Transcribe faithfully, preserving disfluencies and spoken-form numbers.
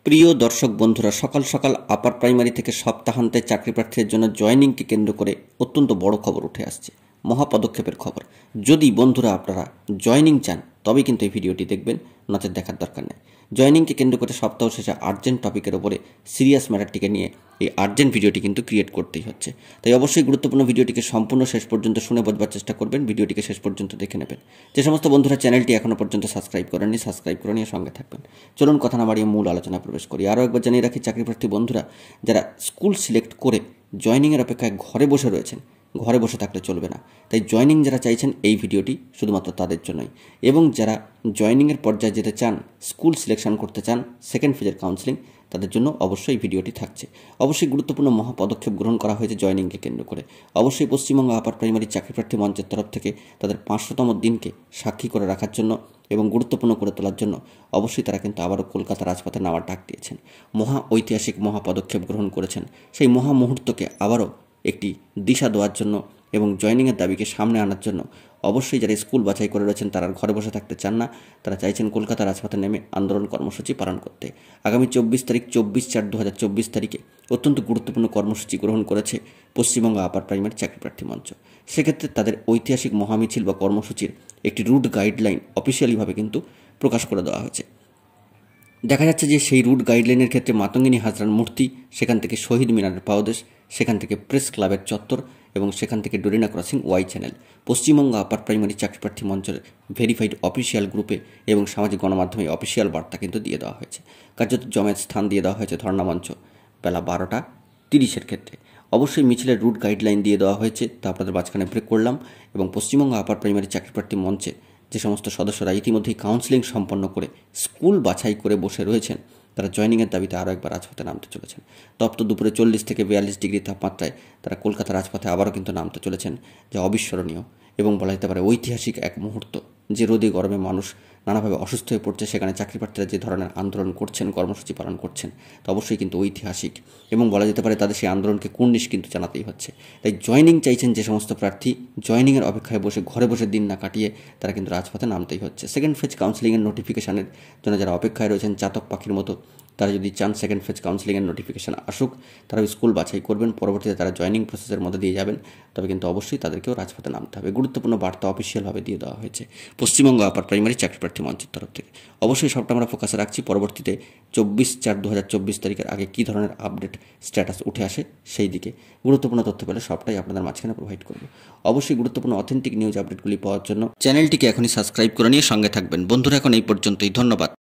প্রিয় দর্শক বন্ধুরা, সকাল সকাল আপার প্রাইমারি থেকে সপ্তাহান্তে চাকরি প্রার্থীদের জন্য জয়েনিংকে কেন্দ্র করে অত্যন্ত বড় খবর উঠে আসছে, মহা পদক্ষেপের খবর। যদি বন্ধুরা আপনারা জয়েনিং চান তবেই কিন্তু এই ভিডিওটি দেখবেন, নচেত দেখার দরকার নেই। জয়েনিংকে কেন্দ্র করে সপ্তাহ শেষে আর্জেন্ট টপিকের ওপরে সিরিয়াস ম্যাটারটিকে নিয়ে এই আর্জেন্ট ভিডিওটি কিন্তু ক্রিয়েট করতেই হচ্ছে। তাই অবশ্যই গুরুত্বপূর্ণ ভিডিওটিকে সম্পূর্ণ শেষ পর্যন্ত শুনে বোঝবার চেষ্টা করবেন, ভিডিওটিকে শেষ পর্যন্ত দেখে নেবেন। যে সমস্ত বন্ধুরা চ্যানেলটি এখনও পর্যন্ত সাবস্ক্রাইব করেননি, সাবস্ক্রাইব করে নিয়ে সঙ্গে থাকবেন। চলুন কথা না বাড়িয়ে মূল আলোচনা প্রবেশ করি। আরও একবার জানিয়ে রাখি, চাকরিপ্রার্থী বন্ধুরা যারা স্কুল সিলেক্ট করে জয়েনিংয়ের অপেক্ষায় ঘরে বসে রয়েছেন, ঘরে বসে থাকলে চলবে না। তাই জয়েনিং যারা চাইছেন এই ভিডিওটি শুধুমাত্র তাদের জন্যই, এবং যারা জয়েনিংয়ের পর্যায়ে যেতে চান, স্কুল সিলেকশন করতে চান, সেকেন্ড ফেজের কাউন্সেলিং, তাদের জন্য অবশ্যই ভিডিওটি থাকছে। অবশ্যই গুরুত্বপূর্ণ মহা পদক্ষেপ গ্রহণ করা হয়েছে জয়েনিংকে কেন্দ্র করে। অবশ্যই পশ্চিমবঙ্গ আপার প্রাইমারি চাকরিপ্রার্থী মঞ্চের তরফ থেকে তাদের পাঁচশোতম দিনকে সাক্ষী করে রাখার জন্য এবং গুরুত্বপূর্ণ করে তোলার জন্য অবশ্যই তারা কিন্তু আবারও কলকাতা রাজপথে নামার ডাক দিয়েছেন। মহা ঐতিহাসিক মহা পদক্ষেপ গ্রহণ করেছেন। সেই মহা মুহূর্তকে আবারও একটি দিশা দেওয়ার জন্য এবং জয়েনিংয়ের দাবিকে সামনে আনার জন্য অবশ্যই যারা স্কুল বাছাই করে রয়েছেন তারা ঘরে বসে থাকতে চান না, তারা চাইছেন কলকাতা রাজপথে নেমে আন্দোলন কর্মসূচি পালন করতে। আগামী চব্বিশ তারিখ চব্বিশ চার দু হাজার চব্বিশ তারিখে অত্যন্ত গুরুত্বপূর্ণ কর্মসূচি গ্রহণ করেছে পশ্চিমবঙ্গ আপার প্রাইমারি চাকরিপ্রার্থী মঞ্চ। সেক্ষেত্রে তাদের ঐতিহাসিক মহামিছিল বা কর্মসূচির একটি রুট গাইডলাইন অফিসিয়ালিভাবে কিন্তু প্রকাশ করে দেওয়া হয়েছে। দেখা যাচ্ছে যে সেই রুট গাইডলাইনের ক্ষেত্রে মাতঙ্গিনী হাজরার মূর্তি, সেখান থেকে শহীদ মিনারের পাদদেশ, সেখান থেকে প্রেস ক্লাবের চত্বর এবং সেখান থেকে Dorina crossing Y channel Paschimbanga upper primary চাকরিপ্রার্থী মঞ্চের ভেরিফাইড অফিসিয়াল গ্রুপে এবং সামাজিক গণমাধ্যমে অফিসিয়াল বার্তা কিন্তু দিয়ে দেওয়া হয়েছে। কার্যত জমের স্থান দিয়ে দেওয়া হয়েছে ধর্ণা মঞ্চ বেলা বারোটা তিরিশের ক্ষেত্রে। অবশ্যই মিছিলের রুট গাইডলাইন দিয়ে দেওয়া হয়েছে, তা আপনাদের মাঝখানে ব্রেক করলাম। এবং পশ্চিমবঙ্গ আপার প্রাইমারি চাকরিপ্রার্থী মঞ্চে যে সমস্ত সদস্যরা ইতিমধ্যেই কাউন্সেলিং সম্পন্ন করে স্কুল বাছাই করে বসে রয়েছেন, তারা জয়েনিংয়ের দাবিতে আরও একবার রাজপথে নামতে চলেছেন। তপ্ত দুপুরে চল্লিশ থেকে বিয়াল্লিশ ডিগ্রি তাপমাত্রায় তারা কলকাতা রাজপথে আবারও কিন্তু নামতে চলেছেন, যা অবিস্মরণীয় এবং বলা যেতে পারে ঐতিহাসিক এক মুহূর্ত। যে রোদে গরমে মানুষ নানাভাবে অসুস্থ হয়ে পড়ছে, সেখানে চাকরিপ্রার্থীরা যে ধরনের আন্দোলন করছেন, কর্মসূচি পালন করছেন, তা অবশ্যই কিন্তু ঐতিহাসিক এবং বলা যেতে পারে তাদের সেই আন্দোলনকে কুর্নিশ কিন্তু জানাতেই হচ্ছে। তাই জয়েনিং চাইছেন যে সমস্ত প্রার্থী, জয়েনিংয়ের অপেক্ষায় বসে ঘরে বসে দিন না কাটিয়ে তারা কিন্তু রাজপথে নামতেই হচ্ছে। সেকেন্ড ফেজ কাউন্সেলিংয়ের নোটিফিকেশানের জন্য যারা অপেক্ষায় রয়েছেন চাতক পাখির মতো, তারা যদি চান সেকেন্ড ফেজ কাউন্সেলিংয়ের নোটিফিকেশান আসুক, তারা স্কুল বাছাই করবেন, পরবর্তীতে তারা জয়েনিং প্রসেসের মধ্যে দিয়ে যাবেন, তবে কিন্তু অবশ্যই তাদেরকেও রাজপথে নামতে হবে। গুরুত্বপূর্ণ বার্তা অফিসিয়ালভাবে দিয়ে দেওয়া হয়েছে পশ্চিমবঙ্গ আপার প্রাইমারি চাকরিপ্রার্থী মঞ্চের তরফ থেকে। অবশ্যই সবটা আমরা ফোকাসে রাখছি, পরবর্তীতে চব্বিশ চার দু হাজার চব্বিশ তারিখের আগে কী ধরনের আপডেট স্ট্যাটাস উঠে আসে সেই দিকে গুরুত্বপূর্ণ তথ্য পেলে সবটাই আপনাদের মাঝখানে প্রোভাইড করব। অবশ্যই গুরুত্বপূর্ণ অথেন্টিক নিউজ আপডেটগুলি পাওয়ার জন্য চ্যানেলটিকে এখনই সাবস্ক্রাইব করে নিয়ে সঙ্গে থাকবেন। বন্ধুরা, এখন এই পর্যন্তই, ধন্যবাদ।